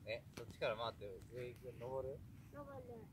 そっちから回って上行く、登る？ 登る。